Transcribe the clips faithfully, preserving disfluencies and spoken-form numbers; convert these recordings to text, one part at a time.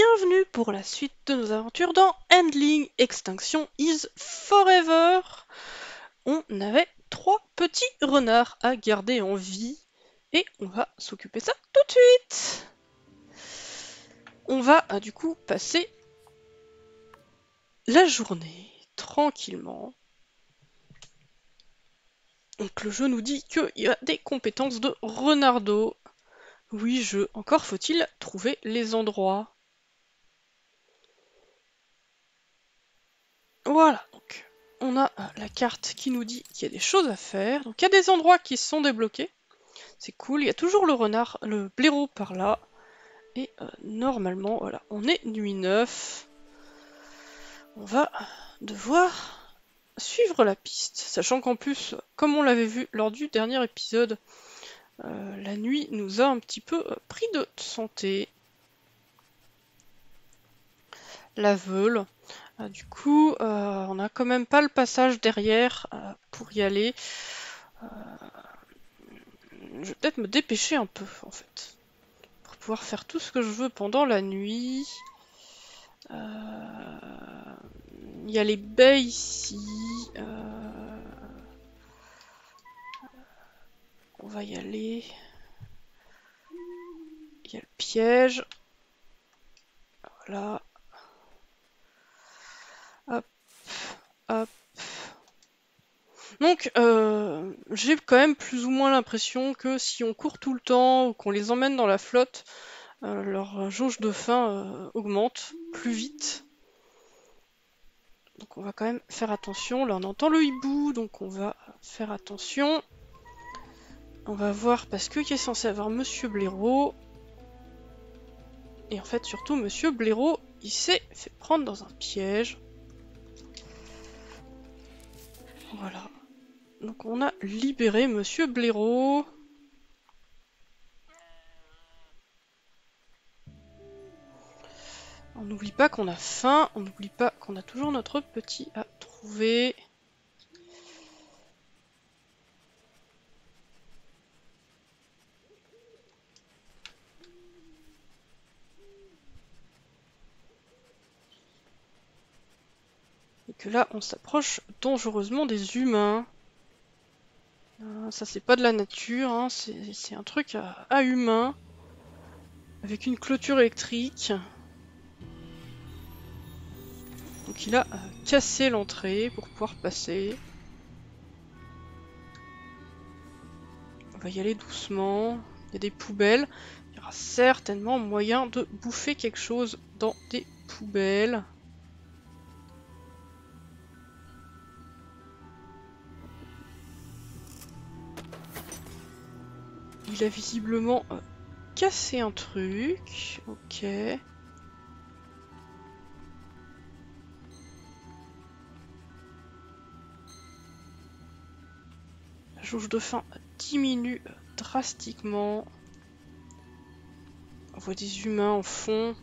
bienvenue pour la suite de nos aventures dans Handling Extinction is Forever. On avait trois petits renards à garder en vie et on va s'occuper de ça tout de suite. On va euh, du coup passer la journée tranquillement. Donc le jeu nous dit qu'il y a des compétences de renardo. Oui, jeu, encore faut-il trouver les endroits. Voilà, donc on a euh, la carte qui nous dit qu'il y a des choses à faire. Donc il y a des endroits qui sont débloqués. C'est cool, il y a toujours le renard, le blaireau par là. Et euh, normalement, voilà, on est nuit neuf. On va devoir suivre la piste. Sachant qu'en plus, comme on l'avait vu lors du dernier épisode, euh, la nuit nous a un petit peu euh, pris de santé. La veule. Euh, du coup, euh, on n'a quand même pas le passage derrière euh, pour y aller. Euh, je vais peut-être me dépêcher un peu en fait. Pour pouvoir faire tout ce que je veux pendant la nuit. Euh, Il y a les baies ici. Euh, on va y aller. Il y a le piège. Voilà. Hop, hop. Donc, euh, j'ai quand même plus ou moins l'impression que si on court tout le temps ou qu'on les emmène dans la flotte, euh, leur jauge de faim euh, augmente plus vite. Donc on va quand même faire attention. Là on entend le hibou, donc on va faire attention. On va voir parce qu'il est censé avoir Monsieur Blaireau. Et en fait surtout Monsieur Blaireau, il s'est fait prendre dans un piège. Voilà. Donc on a libéré Monsieur Blaireau. On n'oublie pas qu'on a faim, on n'oublie pas qu'on a toujours notre petit à trouver. Et que là, on s'approche dangereusement des humains. Euh, ça, c'est pas de la nature, hein, c'est un truc à, à humains. Avec une clôture électrique. Donc il a euh, cassé l'entrée pour pouvoir passer. On va y aller doucement. Il y a des poubelles. Il y aura certainement moyen de bouffer quelque chose dans des poubelles. Il a visiblement euh, cassé un truc. Ok. La jauge de faim diminue drastiquement. On voit des humains en fond.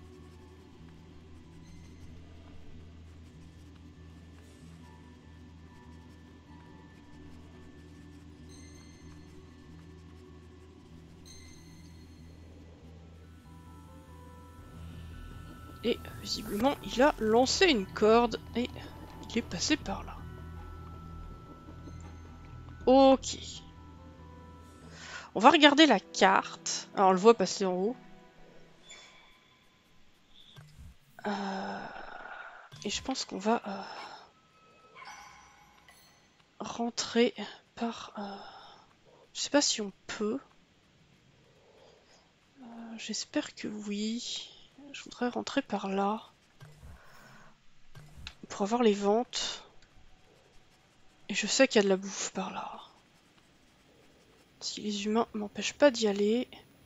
Et visiblement, il a lancé une corde et il est passé par là. Ok. On va regarder la carte. Alors on le voit passer en haut. Euh... Et je pense qu'on va euh... rentrer par... Euh... Je sais pas si on peut. Euh, J'espère que oui. Je voudrais rentrer par là. Pour avoir les ventes. Et je sais qu'il y a de la bouffe par là. Si les humains m'empêchent pas d'y aller,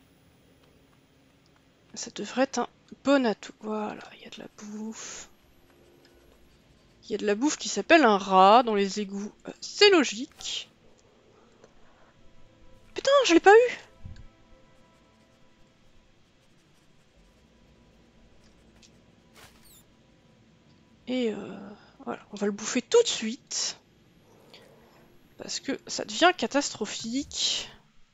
ça devrait être un bon atout. Voilà, il y a de la bouffe. Il y a de la bouffe qui s'appelle un rat dans les égouts. Euh, C'est logique. Putain, je l'ai pas eu! Et euh, voilà, on va le bouffer tout de suite. Parce que ça devient catastrophique.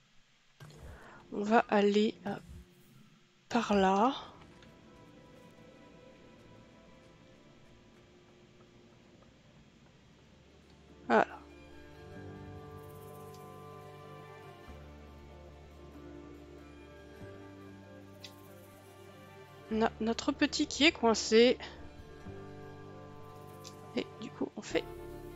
On va aller euh, par là. On a notre petit qui est coincé. Et du coup, on fait...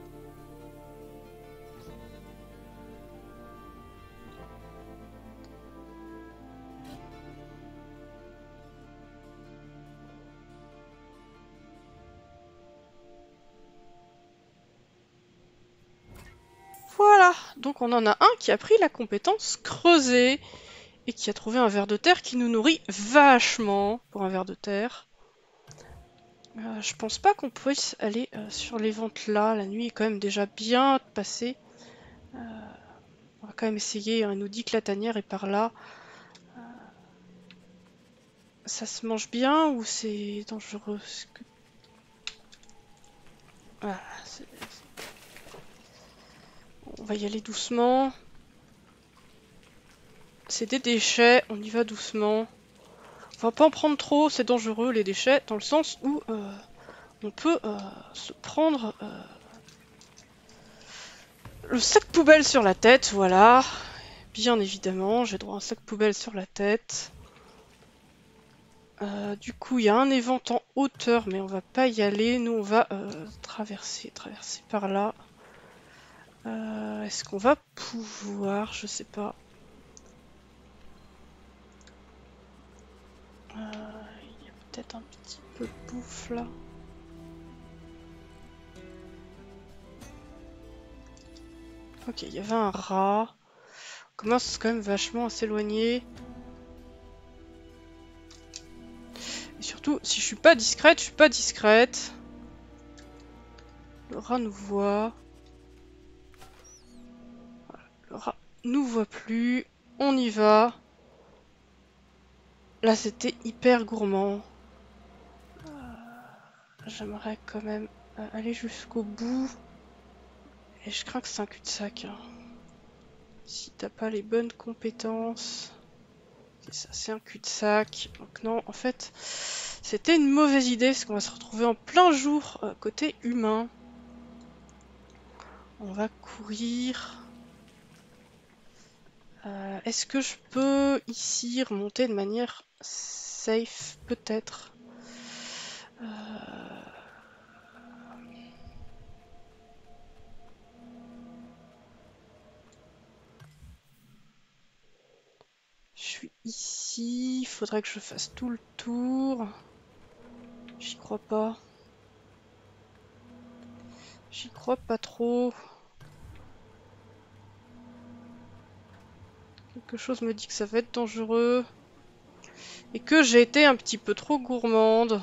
Voilà, donc on en a un qui a pris la compétence creuser et qui a trouvé un ver de terre qui nous nourrit vachement pour un ver de terre. Euh, je pense pas qu'on puisse aller euh, sur les ventes là, la nuit est quand même déjà bien passée. Euh, on va quand même essayer, hein. Il nous dit que la tanière est par là. Euh, ça se mange bien ou c'est dangereux? Que... Voilà, c'est... On va y aller doucement. C'est des déchets, on y va doucement. On va pas en prendre trop, c'est dangereux les déchets, dans le sens où euh, on peut euh, se prendre euh, le sac poubelle sur la tête, voilà. Bien évidemment, j'ai droit à un sac poubelle sur la tête. Euh, du coup, il y a un évent en hauteur, mais on va pas y aller. Nous, on va euh, traverser, traverser par là. Euh, Est-ce qu'on va pouvoir? Je sais pas. Euh, il y a peut-être un petit peu de bouffe là. Ok, il y avait un rat. On commence quand même vachement à s'éloigner. Et surtout, si je suis pas discrète, je suis pas discrète. Le rat nous voit. Voilà, le rat nous voit plus. On y va. Là, c'était hyper gourmand. Euh, J'aimerais quand même euh, aller jusqu'au bout. Et je crains que c'est un cul-de-sac. Hein. Si t'as pas les bonnes compétences. C'est ça, c'est un cul-de-sac. Donc non, en fait, c'était une mauvaise idée parce qu'on va se retrouver en plein jour euh, côté humain. On va courir. Euh, Est-ce que je peux ici remonter de manière safe? Peut-être. Euh... Je suis ici. Il faudrait que je fasse tout le tour. J'y crois pas. J'y crois pas trop. Quelque chose me dit que ça va être dangereux. Et que j'ai été un petit peu trop gourmande.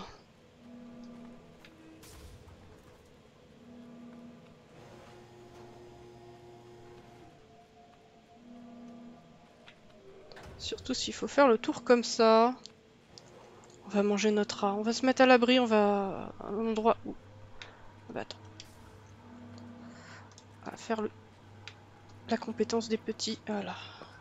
Surtout s'il faut faire le tour comme ça. On va manger notre rat. On va se mettre à l'abri. On va à un endroit où... Ah bah attends. On va faire le... la compétence des petits. Voilà.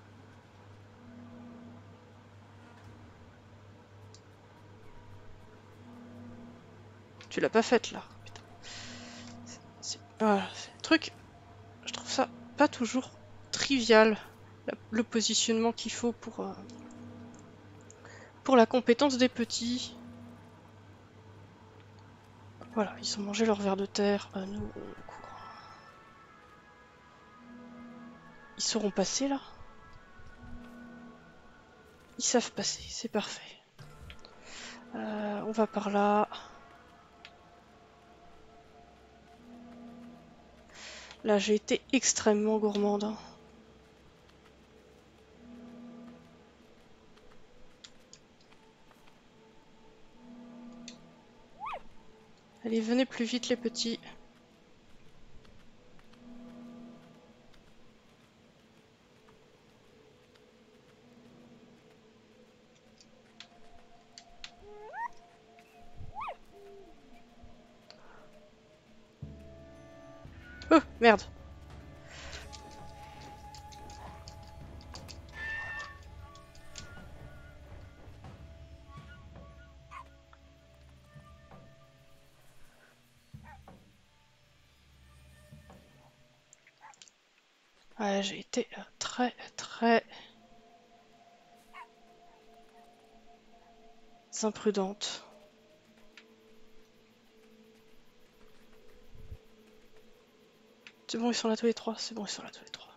Tu l'as pas faite là. Putain. C'est voilà, un truc. Je trouve ça pas toujours trivial. La... le positionnement qu'il faut pour... Euh... pour la compétence des petits. Voilà, ils ont mangé leur ver de terre. Euh, nous, on court. Ils sauront passer là? Ils savent passer, c'est parfait. Euh, on va par là. Là, j'ai été extrêmement gourmande. Hein. Allez, venez plus vite les petits. Oh, merde. Ouais, j'ai été euh, très, très... imprudentes. C'est bon, ils sont là tous les trois. C'est bon, ils sont là tous les trois.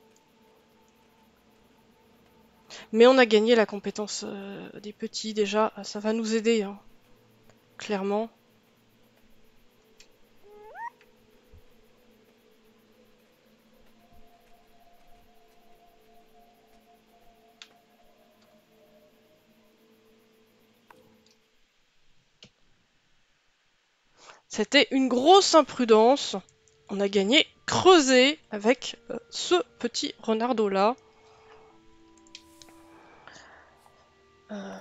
Mais on a gagné la compétence euh, des petits déjà. Ça va nous aider, hein. Clairement. C'était une grosse imprudence. On a gagné creusé avec euh, ce petit renardeau là. Euh...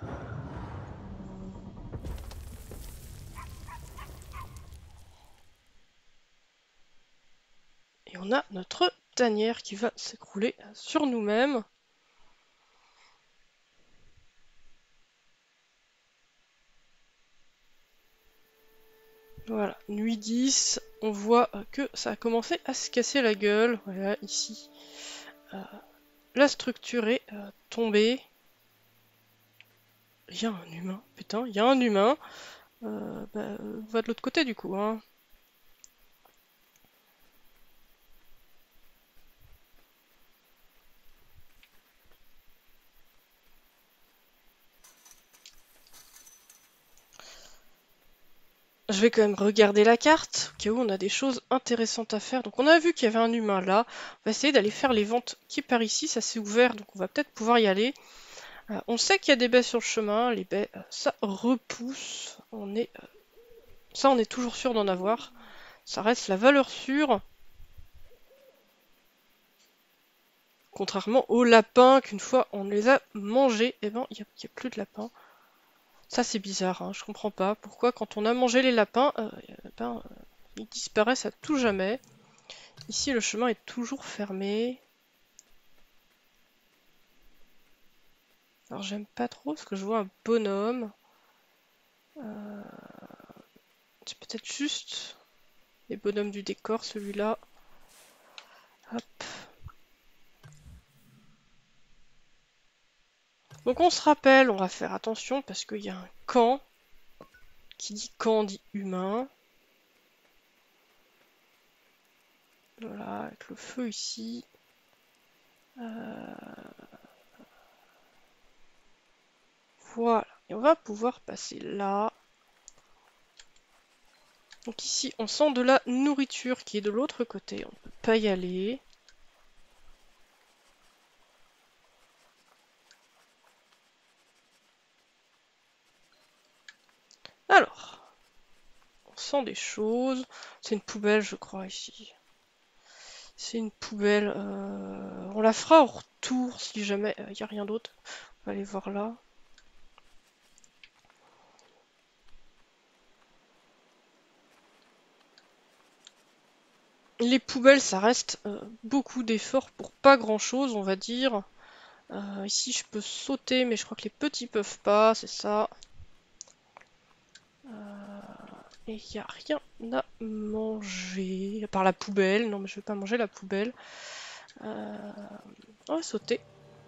Et on a notre tanière qui va s'écrouler sur nous-mêmes. Voilà, nuit dix, on voit que ça a commencé à se casser la gueule. Voilà, ici. Euh, la structure est euh, tombée. Il y a un humain, putain, il y a un humain. Euh, bah, va de l'autre côté du coup, hein. Je vais quand même regarder la carte, au cas où on a des choses intéressantes à faire. Donc on a vu qu'il y avait un humain là. On va essayer d'aller faire les ventes qui par ici, ça s'est ouvert, donc on va peut-être pouvoir y aller. Euh, on sait qu'il y a des baies sur le chemin, les baies, euh, ça repousse. On est, euh, ça on est toujours sûr d'en avoir. Ça reste la valeur sûre. Contrairement aux lapins, qu'une fois on les a mangés, eh ben il n'y a, a plus de lapins. Ça c'est bizarre, hein, je comprends pas. Pourquoi quand on a mangé les lapins, euh, ben, euh, ils disparaissent à tout jamais. Ici le chemin est toujours fermé. Alors j'aime pas trop parce que je vois un bonhomme. Euh... C'est peut-être juste les bonhommes du décor, celui-là. Hop. Donc on se rappelle, on va faire attention parce qu'il y a un camp. Qui dit camp dit humain. Voilà, avec le feu ici. Euh... Voilà. Et on va pouvoir passer là. Donc ici, on sent de la nourriture qui est de l'autre côté. On ne peut pas y aller. Alors, on sent des choses. C'est une poubelle, je crois, ici. C'est une poubelle. Euh... On la fera au retour si jamais il n'y a rien d'autre. On va aller voir là. Les poubelles, ça reste euh, beaucoup d'efforts pour pas grand chose, on va dire. Euh, ici, je peux sauter, mais je crois que les petits peuvent pas, c'est ça. Euh, et il n'y a rien à manger, à part la poubelle. Non, mais je vais pas manger la poubelle. Euh, on va sauter.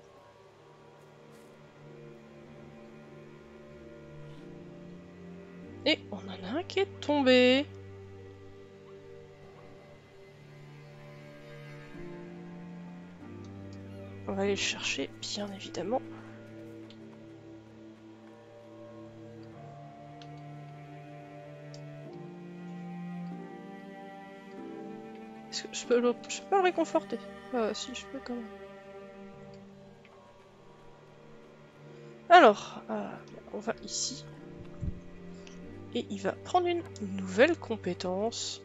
Et on en a un qui est tombé. On va aller le chercher, bien évidemment. Est-ce que je peux, le, je peux pas le réconforter? Ah si, je peux quand même. Alors, euh, on va ici. Et il va prendre une nouvelle compétence.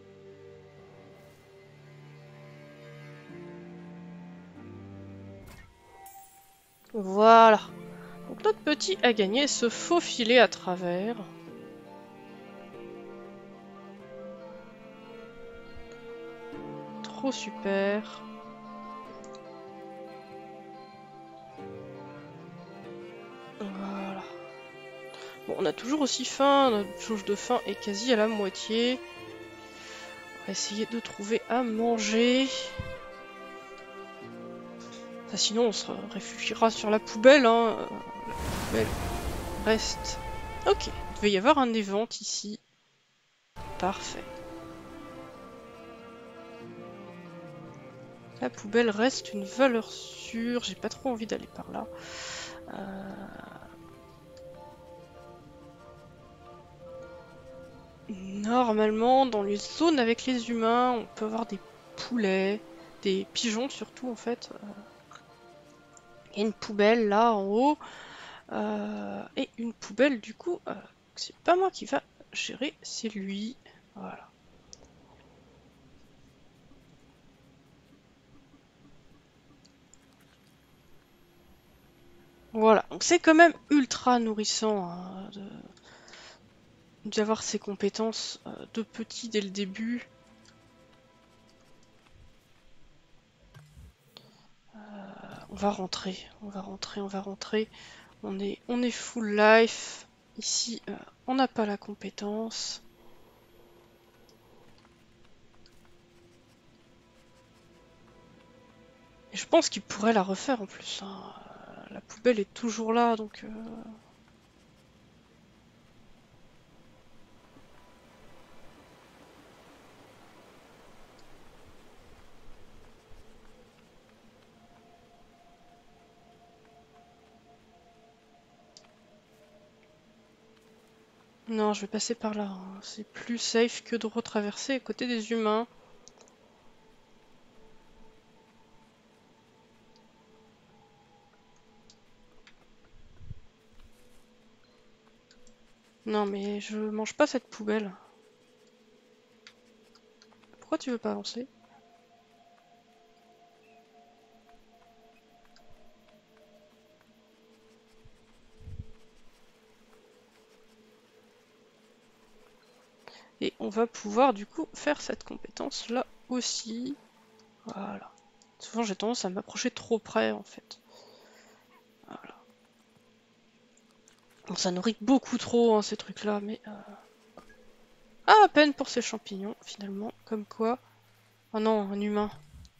Voilà. Donc notre petit a gagné ce faux filet à travers. Trop super. Voilà. Bon, on a toujours aussi faim. Notre jauge de faim est quasi à la moitié. On va essayer de trouver à manger. Ça, sinon, on se réfugiera sur la poubelle. Hein. La poubelle reste... Ok, il devait y avoir un event ici. Parfait. La poubelle reste une valeur sûre. J'ai pas trop envie d'aller par là. Euh... Normalement, dans les zones avec les humains, on peut avoir des poulets, des pigeons surtout en fait. Il y a une poubelle là en haut. Euh... Et une poubelle du coup, euh... c'est pas moi qui va gérer, c'est lui. Voilà. Voilà, donc c'est quand même ultra nourrissant hein, d'avoir ces compétences euh, de petit dès le début. Euh, on va rentrer, on va rentrer, on va rentrer. On est, on est full life. Ici, euh, on n'a pas la compétence. Et je pense qu'il pourrait la refaire en plus. Hein. La poubelle est toujours là, donc... Euh... Non, je vais passer par là. Hein. C'est plus safe que de retraverser à côté des humains. Non, mais je mange pas cette poubelle. Pourquoi tu veux pas avancer? Et on va pouvoir du coup faire cette compétence là aussi. Voilà. Souvent j'ai tendance à m'approcher trop près en fait. Voilà. Bon, ça nourrit beaucoup trop hein, ces trucs là, mais... Euh... Ah, à peine pour ces champignons finalement. Comme quoi... Oh non, un humain.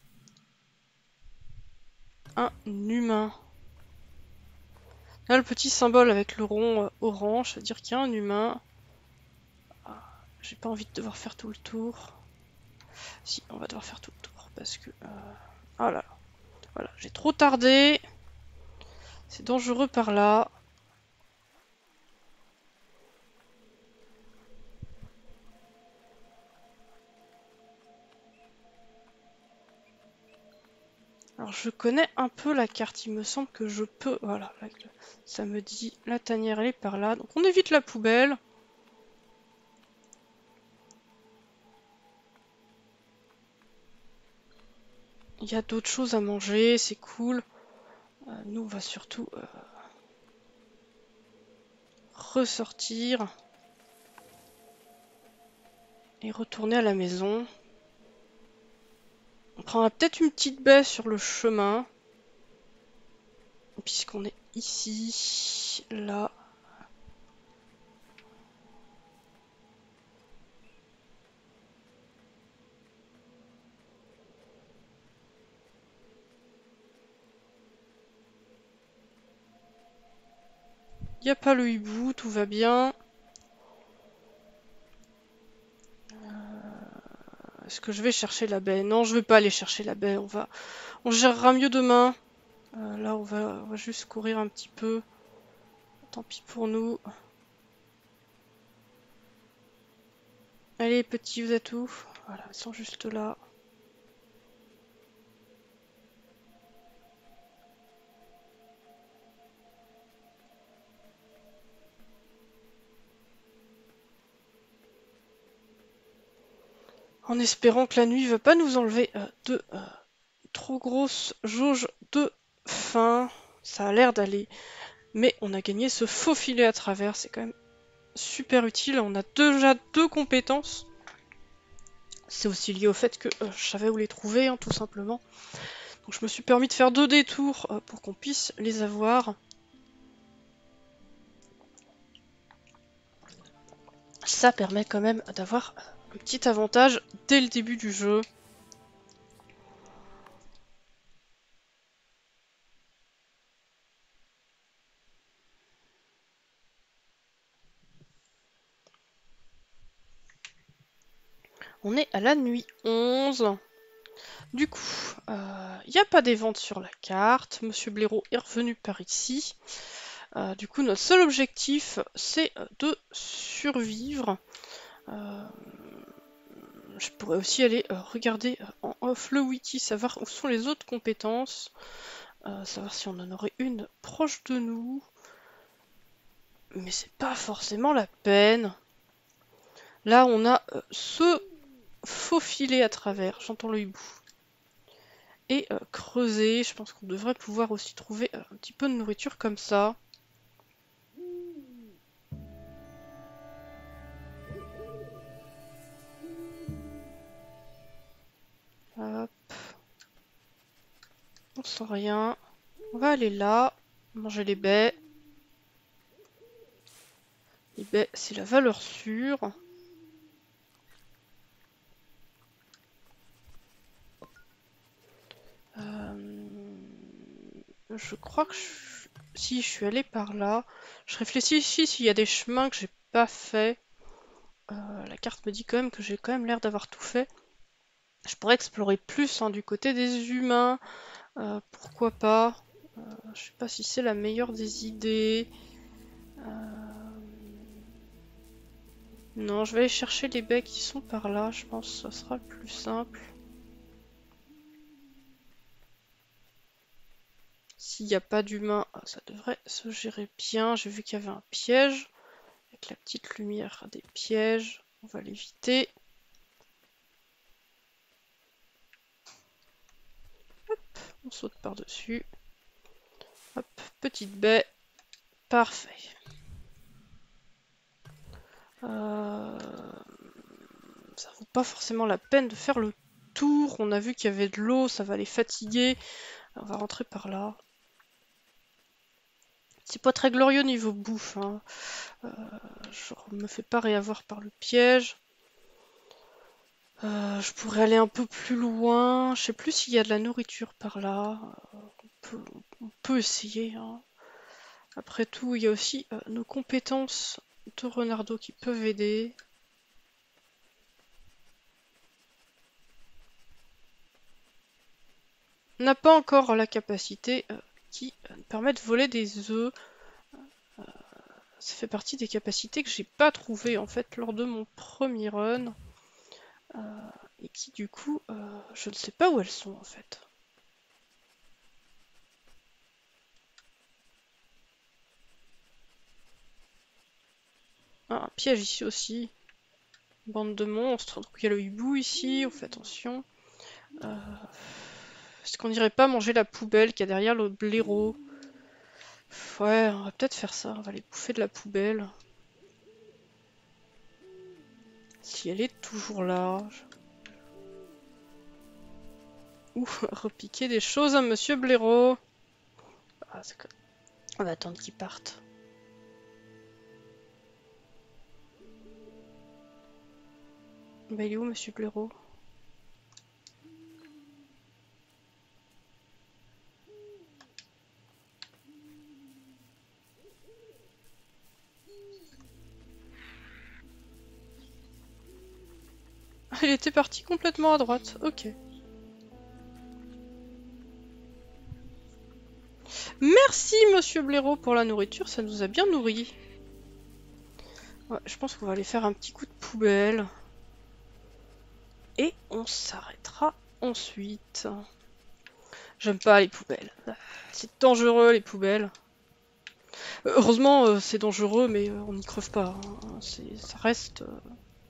Un humain. Là le petit symbole avec le rond euh, orange, ça veut dire qu'il y a un humain. Ah, j'ai pas envie de devoir faire tout le tour. Si, on va devoir faire tout le tour parce que... Euh... Ah là là. Voilà, j'ai trop tardé. C'est dangereux par là. Alors je connais un peu la carte, il me semble que je peux... Voilà, ça me dit la tanière elle est par là. Donc on évite la poubelle. Il y a d'autres choses à manger, c'est cool. Euh, nous on va surtout euh, ressortir. Et retourner à la maison. On prendra peut-être une petite baie sur le chemin. Puisqu'on est ici, là. Il n'y a pas le hibou, tout va bien. Est-ce que je vais chercher la baie? Non, je vais pas aller chercher la baie. On va, on gérera mieux demain. Euh, là, on va, on va juste courir un petit peu. Tant pis pour nous. Allez, petits, vous êtes où? Voilà, ils sont juste là. En espérant que la nuit ne va pas nous enlever euh, de euh, trop grosses jauges de faim. Ça a l'air d'aller. Mais on a gagné ce faux filet à travers. C'est quand même super utile. On a déjà deux compétences. C'est aussi lié au fait que euh, je savais où les trouver, hein, tout simplement. Donc je me suis permis de faire deux détours euh, pour qu'on puisse les avoir. Ça permet quand même d'avoir un petit avantage dès le début du jeu. On est à la nuit onze. Du coup, il euh, n'y a pas des ventes sur la carte. Monsieur Blaireau est revenu par ici. Euh, du coup, notre seul objectif, c'est de survivre. Euh, je pourrais aussi aller euh, regarder en off le wiki, savoir où sont les autres compétences. Euh, savoir si on en aurait une proche de nous. Mais c'est pas forcément la peine. Là, on a euh, ce faufiler à travers. J'entends le hibou. Et euh, creuser, je pense qu'on devrait pouvoir aussi trouver euh, un petit peu de nourriture comme ça. Hop. On sent rien. On va aller là, manger les baies. Les baies, c'est la valeur sûre. Euh... Je crois que je... si je suis allée par là, je réfléchis ici s'il y a des chemins que j'ai pas fait. Euh, la carte me dit quand même que j'ai quand même l'air d'avoir tout fait. Je pourrais explorer plus hein, du côté des humains. Euh, pourquoi pas. Euh, je sais pas si c'est la meilleure des idées. Euh... Non, je vais aller chercher les baies qui sont par là. Je pense que ça sera le plus simple. S'il n'y a pas d'humains, ça devrait se gérer bien. J'ai vu qu'il y avait un piège. Avec la petite lumière des pièges. On va l'éviter. Hop, on saute par-dessus. Hop, petite baie. Parfait. Euh... Ça vaut pas forcément la peine de faire le tour. On a vu qu'il y avait de l'eau, ça va les fatiguer. On va rentrer par là. C'est pas très glorieux niveau bouffe. Hein. Euh, je me fais pas réavoir par le piège. Euh, je pourrais aller un peu plus loin. Je sais plus s'il y a de la nourriture par là. Euh, on, peut, on peut essayer. Hein. Après tout, il y a aussi euh, nos compétences de Renardo qui peuvent aider. On n'a pas encore la capacité euh, qui euh, permet de voler des œufs. Euh, ça fait partie des capacités que j'ai pas trouvées en fait lors de mon premier run. Euh, et qui du coup, euh, je ne sais pas où elles sont en fait. Ah, un piège ici aussi. Bande de monstres. Donc il y a le hibou ici, on fait attention. Euh... Est-ce qu'on n'irait pas manger la poubelle qu'il y a derrière le blaireau? Ouais, on va peut-être faire ça. On va aller bouffer de la poubelle. Si elle est toujours là. Je... Ou repiquer des choses à Monsieur Blaireau. Ah, c'est... On va attendre qu'il parte. Bah il est où Monsieur Blaireau? Il était parti complètement à droite, ok. Merci Monsieur Blaireau pour la nourriture, ça nous a bien nourris. Ouais, je pense qu'on va aller faire un petit coup de poubelle. Et on s'arrêtera ensuite. J'aime pas les poubelles. C'est dangereux les poubelles. Heureusement euh, c'est dangereux mais euh, on n'y creve pas. Hein. Ça reste... Euh...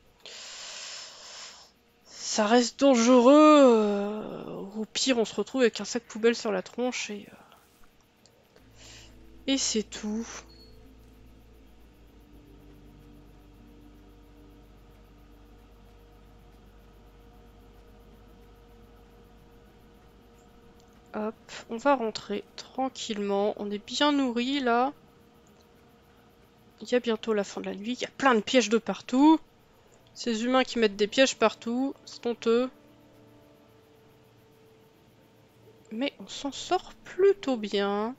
Ça reste dangereux. Euh... Au pire on se retrouve avec un sac poubelle sur la tronche et... Euh... Et c'est tout. Hop, on va rentrer tranquillement. On est bien nourri là. Il y a bientôt la fin de la nuit. Il y a plein de pièges de partout. Ces humains qui mettent des pièges partout, c'est honteux. Mais on s'en sort plutôt bien.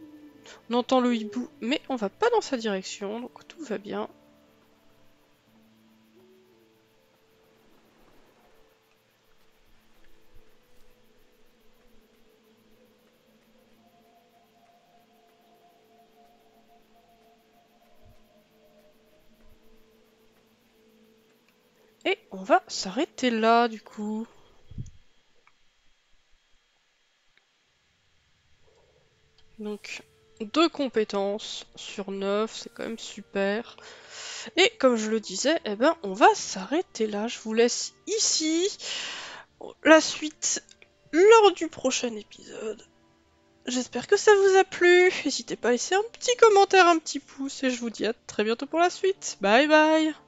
On entend le hibou, mais on va pas dans sa direction, donc tout va bien. Et on va s'arrêter là, du coup. Donc, deux compétences sur neuf, c'est quand même super. Et comme je le disais, eh ben, on va s'arrêter là. Je vous laisse ici. La suite lors du prochain épisode. J'espère que ça vous a plu. N'hésitez pas à laisser un petit commentaire, un petit pouce. Et je vous dis à très bientôt pour la suite. Bye bye.